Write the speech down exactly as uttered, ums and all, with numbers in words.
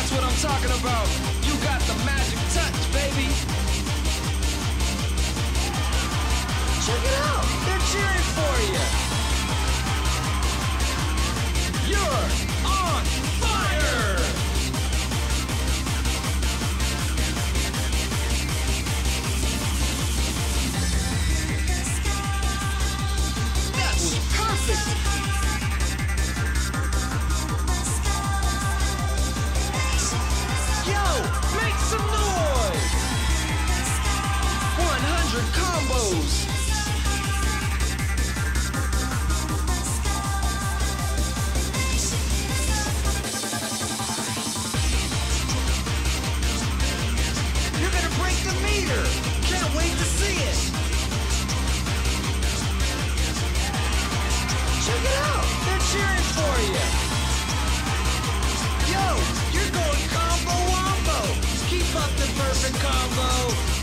That's what I'm talking about. You got the magic touch, baby. Check it out. They're cheering for you. You're on fire. That was perfect. Yo, make some noise. one hundred combos. You're gonna break the meter. Can't wait to see it. Check it out. They're cheering for you. Yo, you're going combo wombo. Keep up the perfect combo.